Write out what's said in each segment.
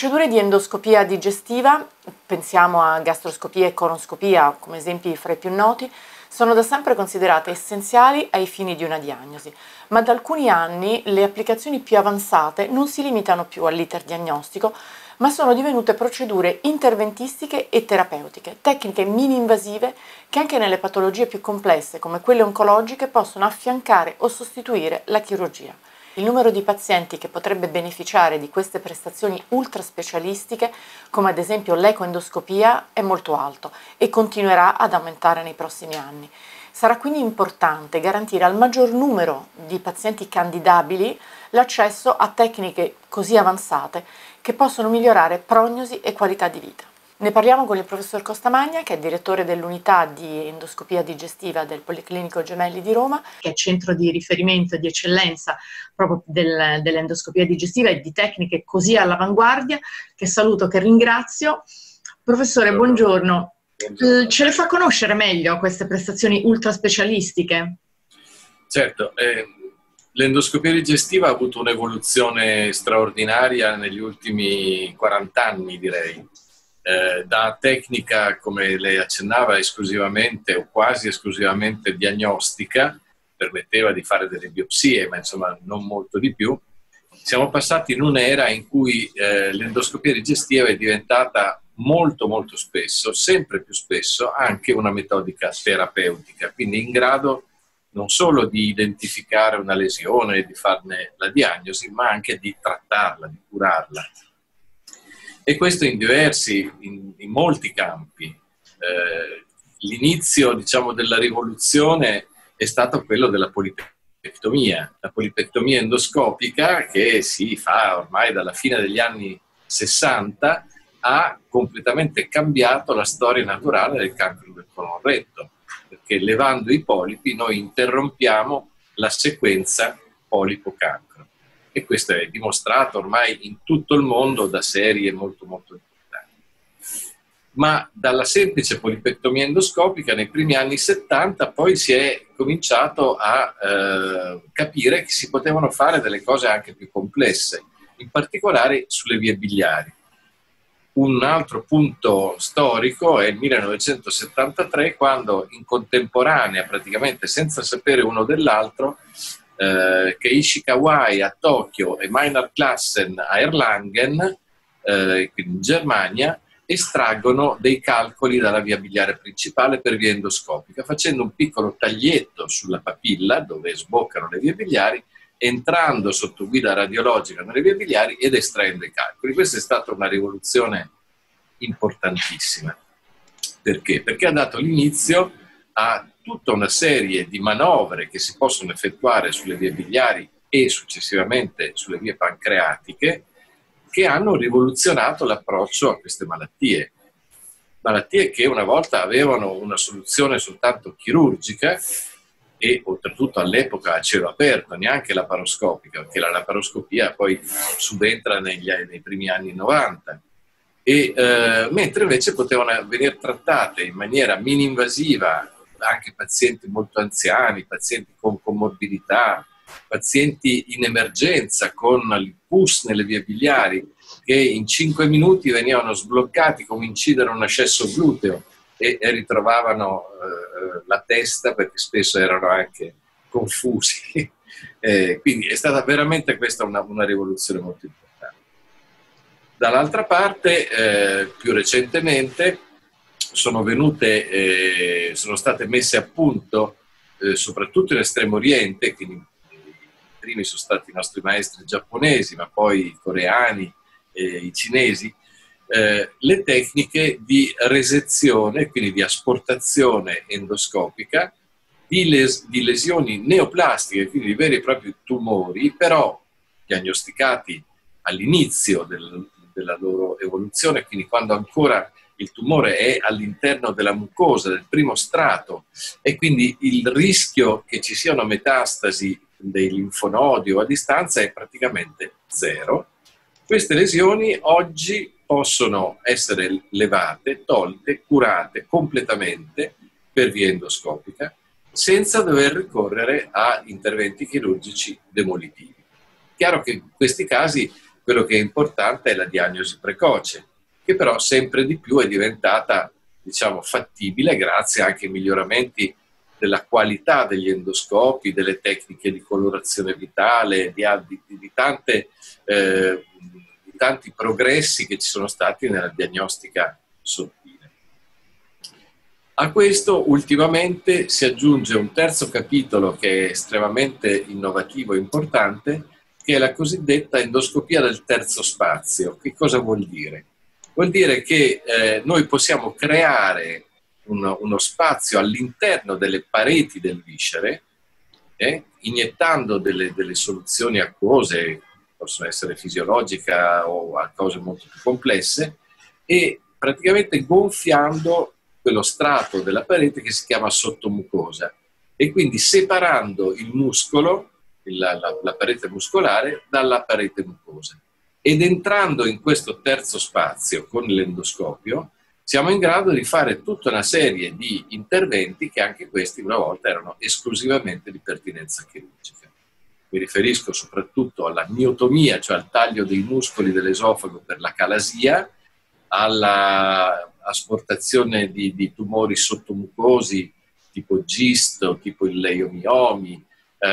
procedure di endoscopia digestiva, pensiamo a gastroscopia e colonscopia come esempi fra i più noti, sono da sempre considerate essenziali ai fini di una diagnosi, ma da alcuni anni le applicazioni più avanzate non si limitano più all'iter diagnostico, ma sono divenute procedure interventistiche e terapeutiche, tecniche mini-invasive che anche nelle patologie più complesse come quelle oncologiche possono affiancare o sostituire la chirurgia. Il numero di pazienti che potrebbe beneficiare di queste prestazioni ultraspecialistiche, come ad esempio l'ecoendoscopia, è molto alto e continuerà ad aumentare nei prossimi anni. Sarà quindi importante garantire al maggior numero di pazienti candidabili l'accesso a tecniche così avanzate che possono migliorare prognosi e qualità di vita. Ne parliamo con il professor Costamagna, che è direttore dell'unità di endoscopia digestiva del Policlinico Gemelli di Roma, che è centro di riferimento e di eccellenza proprio dell'endoscopia digestiva e di tecniche così all'avanguardia, che saluto, che ringrazio. Professore, buongiorno. Ce le fa conoscere meglio queste prestazioni ultraspecialistiche? Certo, l'endoscopia digestiva ha avuto un'evoluzione straordinaria negli ultimi 40 anni, direi. Da tecnica, come lei accennava, esclusivamente o quasi esclusivamente diagnostica, permetteva di fare delle biopsie, ma insomma non molto di più. Siamo passati in un'era in cui l'endoscopia digestiva è diventata molto spesso, sempre più spesso, anche una metodica terapeutica, quindi in grado non solo di identificare una lesione e di farne la diagnosi, ma anche di trattarla, di curarla. E questo in molti campi. L'inizio, diciamo, della rivoluzione è stato quello della polipectomia. La polipectomia endoscopica, che si fa ormai dalla fine degli anni 60, ha completamente cambiato la storia naturale del cancro del colon retto, perché levando i polipi noi interrompiamo la sequenza polipo-cancro. E questo è dimostrato ormai in tutto il mondo da serie molto importanti. Ma dalla semplice polipectomia endoscopica nei primi anni 70 poi si è cominciato a capire che si potevano fare delle cose anche più complesse, in particolare sulle vie biliari. Un altro punto storico è il 1973, quando in contemporanea, praticamente senza sapere uno dell'altro, Keiichi Kawai a Tokyo e Maynard Classen a Erlangen, quindi in Germania, estraggono dei calcoli dalla via biliare principale per via endoscopica, facendo un piccolo taglietto sulla papilla dove sboccano le vie biliari, entrando sotto guida radiologica nelle vie biliari ed estraendo i calcoli. Questa è stata una rivoluzione importantissima. Perché? Perché ha dato l'inizio a tutta una serie di manovre che si possono effettuare sulle vie biliari e successivamente sulle vie pancreatiche, che hanno rivoluzionato l'approccio a queste malattie. Malattie che una volta avevano una soluzione soltanto chirurgica e oltretutto all'epoca a cielo aperto, neanche laparoscopica, perché la laparoscopia poi subentra nei primi anni 90. Mentre invece potevano venire trattate in maniera mini-invasiva anche pazienti molto anziani, pazienti con comorbidità, pazienti in emergenza con il pus nelle vie biliari, che in 5 minuti venivano sbloccati come incidere un ascesso gluteo e ritrovavano la testa, perché spesso erano anche confusi. Quindi è stata veramente questa una rivoluzione molto importante. Dall'altra parte, più recentemente, sono state messe a punto, soprattutto in Estremo Oriente, quindi i primi sono stati i nostri maestri giapponesi, ma poi i coreani e i cinesi, le tecniche di resezione, quindi di asportazione endoscopica, di lesioni neoplastiche, quindi di veri e propri tumori, però diagnosticati all'inizio della loro evoluzione, quindi quando ancora il tumore è all'interno della mucosa, del primo strato, e quindi il rischio che ci siano metastasi dei linfonodi o a distanza è praticamente zero. Queste lesioni oggi possono essere levate, tolte, curate completamente per via endoscopica, senza dover ricorrere a interventi chirurgici demolitivi. Chiaro che in questi casi quello che è importante è la diagnosi precoce, che però sempre di più è diventata, diciamo, fattibile grazie anche ai miglioramenti della qualità degli endoscopi, delle tecniche di colorazione vitale, di tanti progressi che ci sono stati nella diagnostica sottile. A questo ultimamente si aggiunge un terzo capitolo che è estremamente innovativo e importante, che è la cosiddetta endoscopia del terzo spazio. Che cosa vuol dire? Vuol dire che noi possiamo creare uno spazio all'interno delle pareti del viscere, iniettando delle soluzioni acquose, possono essere fisiologiche o a cose molto più complesse, e praticamente gonfiando quello strato della parete che si chiama sottomucosa, e quindi separando il muscolo, la parete muscolare, dalla parete mucosa. Ed entrando in questo terzo spazio con l'endoscopio siamo in grado di fare tutta una serie di interventi che anche questi una volta erano esclusivamente di pertinenza chirurgica. Mi riferisco soprattutto alla miotomia, cioè al taglio dei muscoli dell'esofago per la calasia, alla asportazione di tumori sottomucosi tipo gisto, tipo il leiomiomi,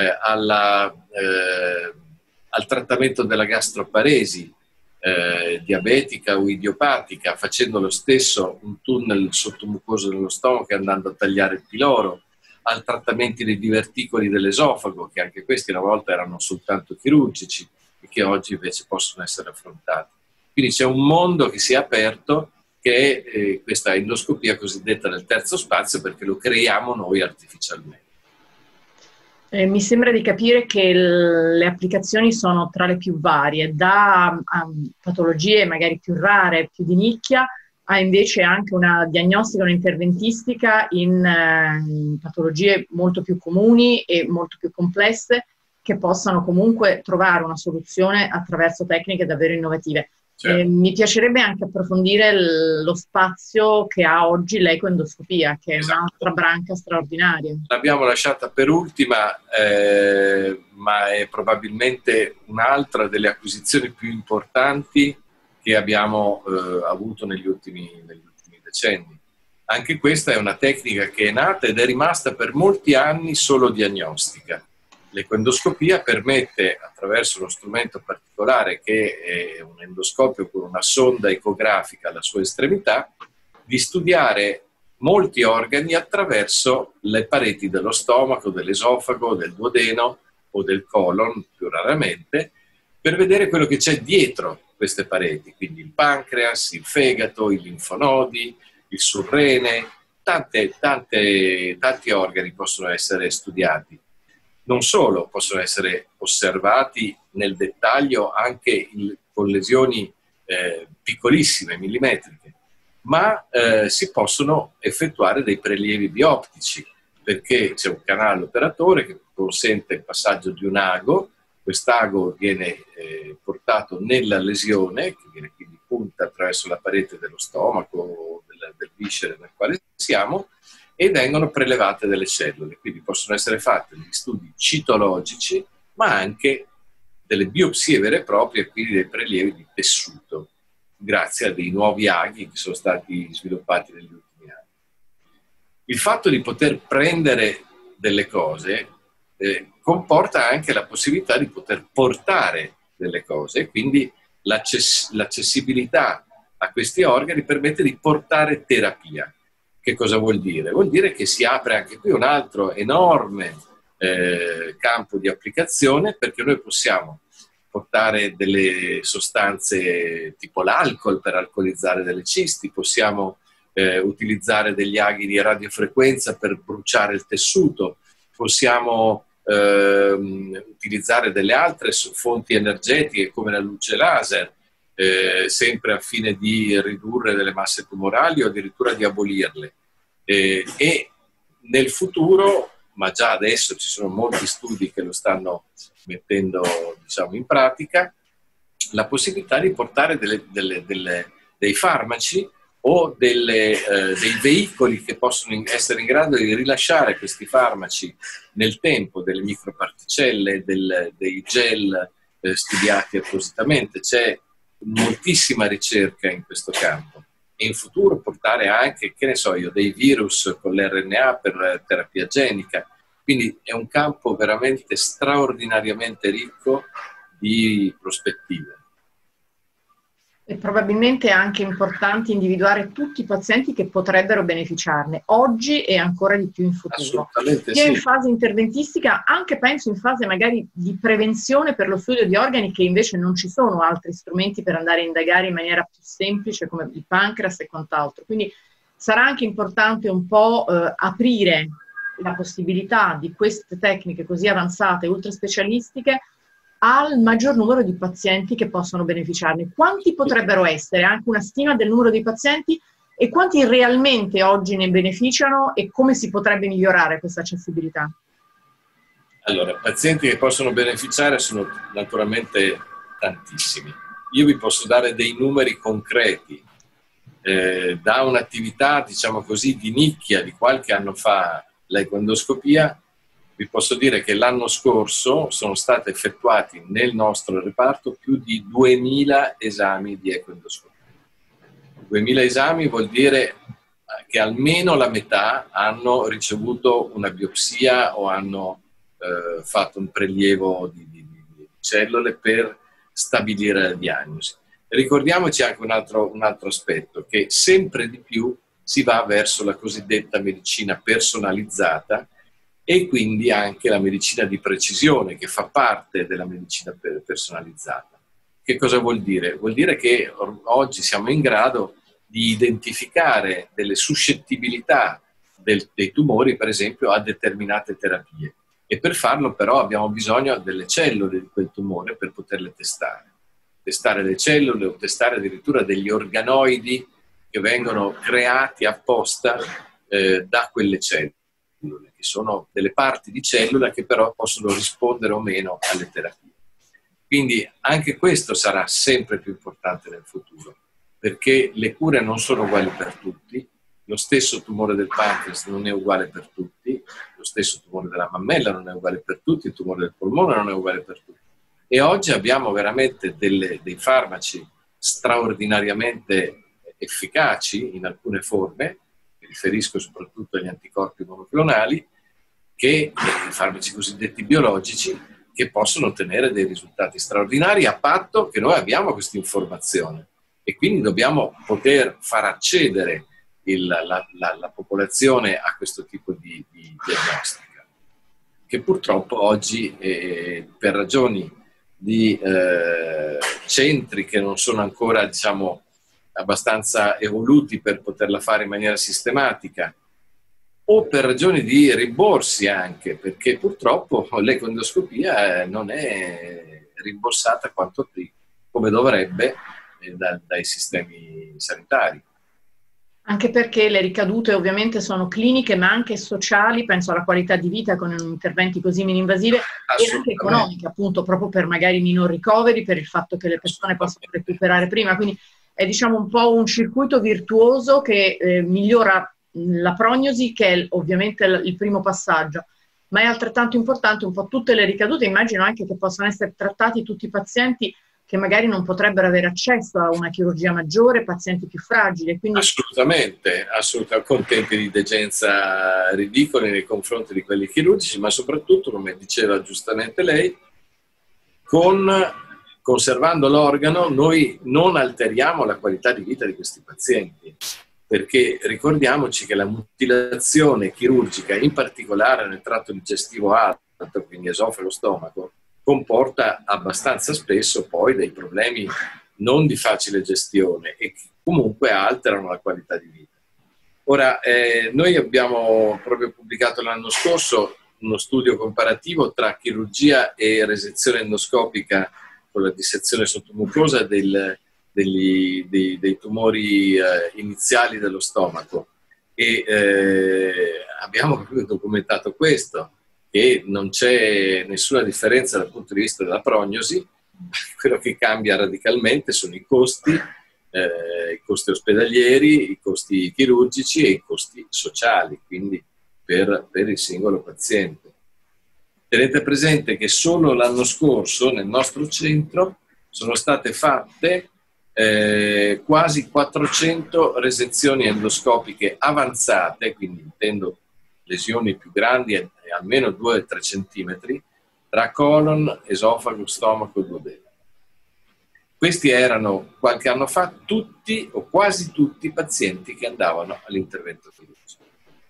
al trattamento della gastroparesi diabetica o idiopatica, facendo lo stesso un tunnel sottomucoso dello stomaco e andando a tagliare il piloro, al trattamento dei diverticoli dell'esofago, che anche questi una volta erano soltanto chirurgici e che oggi invece possono essere affrontati. Quindi c'è un mondo che si è aperto, che è questa endoscopia cosiddetta del terzo spazio, perché lo creiamo noi artificialmente. Mi sembra di capire che le applicazioni sono tra le più varie, da patologie magari più rare, più di nicchia, a invece anche una diagnostica, un'interventistica in patologie molto più comuni e molto più complesse, che possano comunque trovare una soluzione attraverso tecniche davvero innovative. Certo. Mi piacerebbe anche approfondire lo spazio che ha oggi l'ecoendoscopia, che è un'altra branca straordinaria. L'abbiamo lasciata per ultima, ma è probabilmente un'altra delle acquisizioni più importanti che abbiamo avuto negli ultimi decenni. Anche questa è una tecnica che è nata ed è rimasta per molti anni solo diagnostica. L'ecoendoscopia permette, attraverso uno strumento particolare che è un endoscopio con una sonda ecografica alla sua estremità, di studiare molti organi attraverso le pareti dello stomaco, dell'esofago, del duodeno o del colon, più raramente, per vedere quello che c'è dietro queste pareti, quindi il pancreas, il fegato, i linfonodi, il surrene, tanti organi possono essere studiati. Non solo, possono essere osservati nel dettaglio anche con lesioni piccolissime, millimetriche, ma si possono effettuare dei prelievi bioptici, perché c'è un canale operatore che consente il passaggio di un ago. Quest'ago viene portato nella lesione, che viene quindi punta attraverso la parete dello stomaco o del viscere nel quale siamo, e vengono prelevate delle cellule. Quindi possono essere fatti degli studi citologici, ma anche delle biopsie vere e proprie, quindi dei prelievi di tessuto, grazie a dei nuovi aghi che sono stati sviluppati negli ultimi anni. Il fatto di poter prendere delle cose comporta anche la possibilità di poter portare delle cose, quindi l'accessibilità a questi organi permette di portare terapia. Che cosa vuol dire? Vuol dire che si apre anche qui un altro enorme campo di applicazione, perché noi possiamo portare delle sostanze tipo l'alcol per alcolizzare delle cisti, possiamo utilizzare degli aghi di radiofrequenza per bruciare il tessuto, possiamo utilizzare delle altre fonti energetiche come la luce laser, sempre a fine di ridurre delle masse tumorali o addirittura di abolirle. E nel futuro, ma già adesso ci sono molti studi che lo stanno mettendo, diciamo, in pratica, la possibilità di portare dei farmaci o dei veicoli che possono essere in grado di rilasciare questi farmaci nel tempo, delle microparticelle, dei gel studiati appositamente, c'è moltissima ricerca in questo campo e in futuro portare anche, che ne so io, dei virus con l'RNA per terapia genica. Quindi è un campo veramente straordinariamente ricco di prospettive. E probabilmente è anche importante individuare tutti i pazienti che potrebbero beneficiarne oggi e ancora di più in futuro. Assolutamente Sia sì. in fase interventistica, anche penso in fase magari di prevenzione per lo studio di organi che invece non ci sono altri strumenti per andare a indagare in maniera più semplice come il pancreas e quant'altro. Quindi sarà anche importante un po' aprire la possibilità di queste tecniche così avanzate, ultra specialistiche, al maggior numero di pazienti che possono beneficiarne. Quanti potrebbero essere? Anche una stima del numero di pazienti e quanti realmente oggi ne beneficiano e come si potrebbe migliorare questa accessibilità? Allora, pazienti che possono beneficiare sono naturalmente tantissimi. Io vi posso dare dei numeri concreti. Da un'attività, diciamo così, di nicchia di qualche anno fa, l'econdoscopia, vi posso dire che l'anno scorso sono stati effettuati nel nostro reparto più di 2000 esami di ecoendoscopia. 2000 esami vuol dire che almeno la metà hanno ricevuto una biopsia o hanno fatto un prelievo di cellule per stabilire la diagnosi. Ricordiamoci anche un altro aspetto, che sempre di più si va verso la cosiddetta medicina personalizzata e quindi anche la medicina di precisione, che fa parte della medicina personalizzata. Che cosa vuol dire? Vuol dire che oggi siamo in grado di identificare delle suscettibilità dei tumori, per esempio, a determinate terapie. E per farlo però abbiamo bisogno delle cellule di quel tumore per poterle testare. Testare le cellule o testare addirittura degli organoidi che vengono creati apposta da quelle cellule, che sono delle parti di cellula che però possono rispondere o meno alle terapie. Quindi anche questo sarà sempre più importante nel futuro, perché le cure non sono uguali per tutti, lo stesso tumore del pancreas non è uguale per tutti, lo stesso tumore della mammella non è uguale per tutti, il tumore del polmone non è uguale per tutti. E oggi abbiamo veramente dei farmaci straordinariamente efficaci in alcune forme, mi riferisco soprattutto agli anticorpi monoclonali, che i farmaci cosiddetti biologici, che possono ottenere dei risultati straordinari a patto che noi abbiamo questa informazione. E quindi dobbiamo poter far accedere la popolazione a questo tipo di diagnostica, che purtroppo oggi, per ragioni di centri che non sono ancora, diciamo, abbastanza evoluti per poterla fare in maniera sistematica, o per ragioni di rimborsi anche, perché purtroppo l'econdoscopia non è rimborsata quanto come dovrebbe dai sistemi sanitari. Anche perché le ricadute ovviamente sono cliniche ma anche sociali, penso alla qualità di vita con interventi così meno-invasive e anche economiche, appunto, proprio per magari minor ricoveri, per il fatto che le persone possano recuperare prima. Quindi è, diciamo, un po' un circuito virtuoso che migliora la prognosi, che è ovviamente il primo passaggio, ma è altrettanto importante un po' tutte le ricadute. Immagino anche che possano essere trattati tutti i pazienti che magari non potrebbero avere accesso a una chirurgia maggiore, pazienti più fragili. Quindi... Assolutamente, con tempi di degenza ridicoli nei confronti di quelli chirurgici, ma soprattutto, come diceva giustamente lei, conservando l'organo noi non alteriamo la qualità di vita di questi pazienti, perché ricordiamoci che la mutilazione chirurgica, in particolare nel tratto digestivo alto, quindi esofago, stomaco, comporta abbastanza spesso poi dei problemi non di facile gestione e che comunque alterano la qualità di vita. Ora, noi abbiamo proprio pubblicato l'anno scorso uno studio comparativo tra chirurgia e resezione endoscopica con la dissezione sottomucosa dei tumori iniziali dello stomaco e abbiamo proprio documentato questo, che non c'è nessuna differenza dal punto di vista della prognosi. Quello che cambia radicalmente sono i costi ospedalieri, i costi chirurgici e i costi sociali, quindi per il singolo paziente. Tenete presente che solo l'anno scorso nel nostro centro sono state fatte quasi 400 resezioni endoscopiche avanzate, quindi intendo lesioni più grandi e almeno 2-3 centimetri, tra colon, esofago, stomaco e duodeno. Questi erano qualche anno fa tutti o quasi tutti i pazienti che andavano all'intervento chirurgico.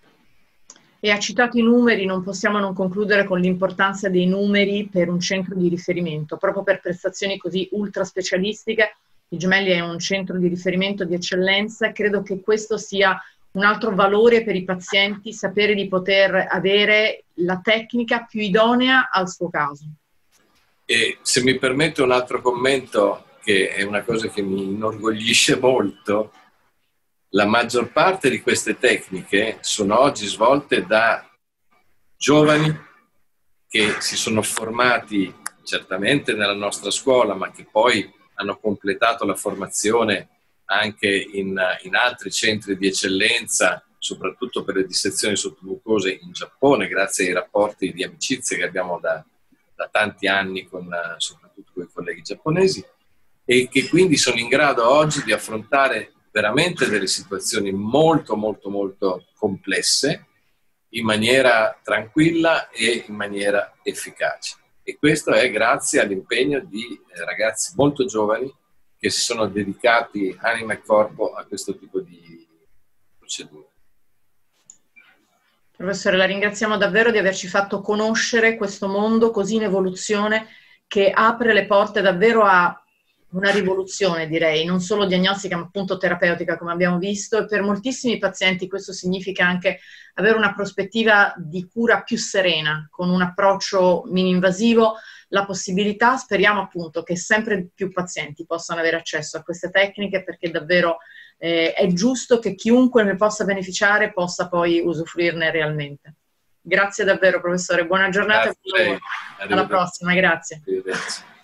E ha citato i numeri, non possiamo non concludere con l'importanza dei numeri per un centro di riferimento, proprio per prestazioni così ultra specialistiche. I Gemelli è un centro di riferimento di eccellenza, credo che questo sia un altro valore per i pazienti, sapere di poter avere la tecnica più idonea al suo caso. E se mi permette un altro commento, che è una cosa che mi inorgoglisce molto, la maggior parte di queste tecniche sono oggi svolte da giovani che si sono formati certamente nella nostra scuola, ma che poi hanno completato la formazione anche in altri centri di eccellenza, soprattutto per le dissezioni sottomucose in Giappone, grazie ai rapporti di amicizia che abbiamo da tanti anni soprattutto con i colleghi giapponesi, e che quindi sono in grado oggi di affrontare veramente delle situazioni molto molto molto complesse in maniera tranquilla e in maniera efficace. E questo è grazie all'impegno di ragazzi molto giovani che si sono dedicati anima e corpo a questo tipo di procedure. Professore, la ringraziamo davvero di averci fatto conoscere questo mondo così in evoluzione, che apre le porte davvero a una rivoluzione, direi, non solo diagnostica ma appunto terapeutica, come abbiamo visto, e per moltissimi pazienti questo significa anche avere una prospettiva di cura più serena, con un approccio mini-invasivo, la possibilità, speriamo appunto, che sempre più pazienti possano avere accesso a queste tecniche, perché davvero è giusto che chiunque ne possa beneficiare possa poi usufruirne realmente. Grazie davvero, professore, buona giornata. Grazie. Alla prossima, grazie. Arrivederci.